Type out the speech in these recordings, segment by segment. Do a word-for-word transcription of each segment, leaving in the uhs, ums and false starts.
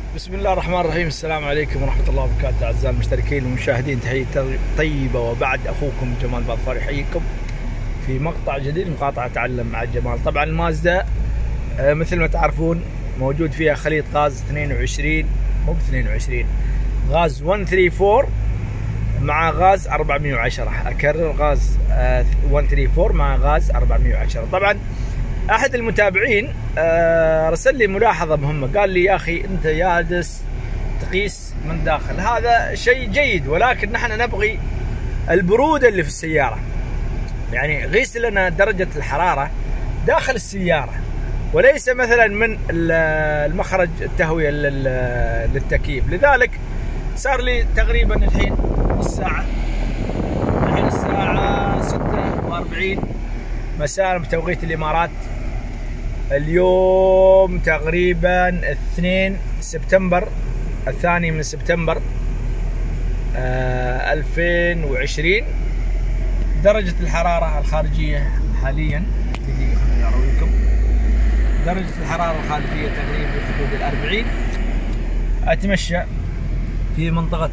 بسم الله الرحمن الرحيم. السلام عليكم ورحمة الله وبركاته أعزائي المشتركين والمشاهدين، تحية طيبة. وبعد أخوكم جمال باظفار يحييكم في مقطع جديد، مقاطعة تعلم مع جمال. طبعا المازدا مثل ما تعرفون موجود فيها خليط غاز اثنين وعشرين، مو ب اثنين وعشرين، غاز مئة وثلاثة وأربعين مع غاز أربعمئة وعشرة. أكرر، غاز مئة وثلاثة وأربعين مع غاز أربعمئة وعشرة. طبعا احد المتابعين رسل لي ملاحظه مهمه، قال لي يا اخي انت جالس تقيس من داخل، هذا شيء جيد، ولكن نحن نبغي البروده اللي في السياره، يعني قيس لنا درجه الحراره داخل السياره وليس مثلا من المخرج التهويه للتكييف. لذلك صار لي تقريبا الحين الساعه الحين الساعه ستة وأربعين مساء بتوقيت الامارات. اليوم تقريبا اثنين سبتمبر، الثاني من سبتمبر آه ألفين وعشرين. درجة الحرارة الخارجية حاليا، دقيقة خليني أرويكم، درجة الحرارة الخارجية تقريبا في حدود الأربعين. أتمشى في منطقة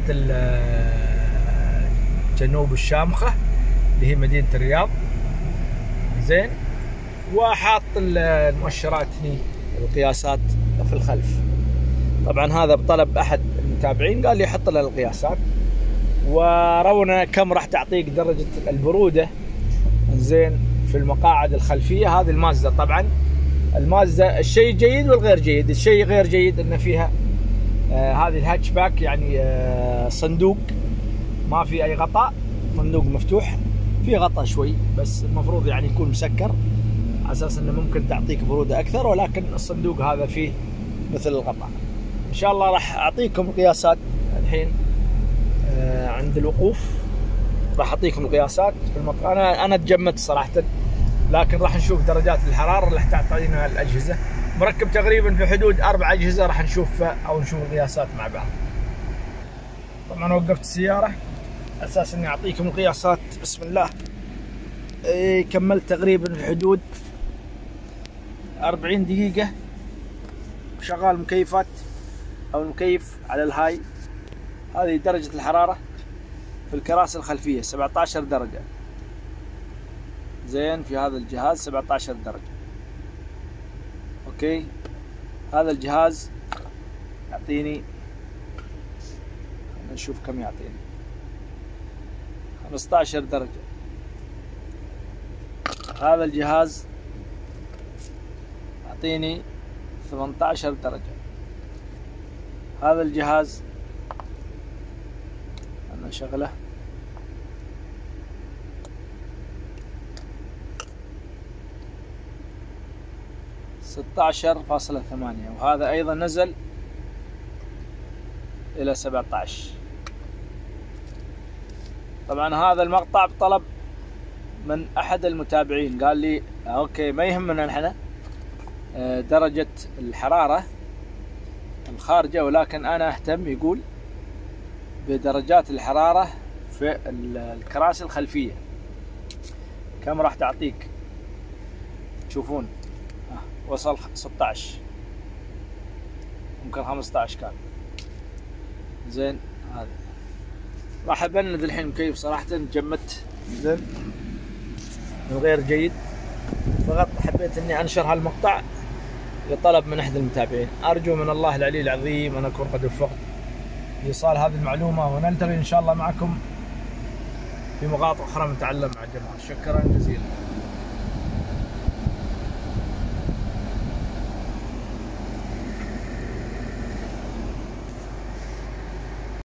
جنوب الشامخة اللي هي مدينة الرياض، زين، وحاط المؤشرات هني القياسات في الخلف. طبعا هذا بطلب احد المتابعين، قال لي حط لنا القياسات ورونا كم راح تعطيك درجة البرودة، زين، في المقاعد الخلفية. هذه المازدا، طبعا المازدا الشيء جيد والغير جيد. الشيء غير جيد ان فيها آه هذه الهاتش باك، يعني آه صندوق ما في اي غطاء، صندوق مفتوح، في غطاء شوي بس المفروض يعني يكون مسكر على اساس انه ممكن تعطيك بروده اكثر، ولكن الصندوق هذا فيه مثل الغطاء. ان شاء الله راح اعطيكم القياسات الحين آه عند الوقوف، راح اعطيكم القياسات في المطار. انا انا تجمدت صراحه، لكن راح نشوف درجات الحراره اللي تعطينا الاجهزه. مركب تقريبا في حدود اربع اجهزه، راح نشوف او نشوف القياسات مع بعض. طبعا وقفت السياره اساس اني اعطيكم القياسات. بسم الله. ايه، كملت تقريبا في حدود أربعين دقيقة وشغال مكيفات او المكيف على الهاي. هذه درجة الحرارة في الكراسي الخلفية سبعة عشر درجة، زين، في هذا الجهاز سبعة عشر درجة. اوكي، هذا الجهاز يعطيني، نشوف كم يعطيني، خمسة عشر درجة. هذا الجهاز يعطيني ثمانية عشر درجة. هذا الجهاز أنا شغله ستة عشر فاصلة ثمانية، وهذا أيضا نزل إلى سبعة عشر. طبعا هذا المقطع بطلب من احد المتابعين، قال لي اوكي ما يهمنا نحن درجة الحرارة الخارجة، ولكن انا اهتم، يقول، بدرجات الحرارة في الكراسي الخلفية كم راح تعطيك. تشوفون وصل ستة عشر، ممكن خمسة عشر كان، زين. هذا راح ابند الحين مكيف، صراحة جمدت، زين، من غير جيد، فقط حبيت اني انشر هالمقطع لطلب من احد المتابعين. ارجو من الله العلي العظيم ان اكون قد وفقت في ايصال هذه المعلومة، ونلتقي ان شاء الله معكم في مقاطع اخرى من تعلم مع جمال. شكرا جزيلا.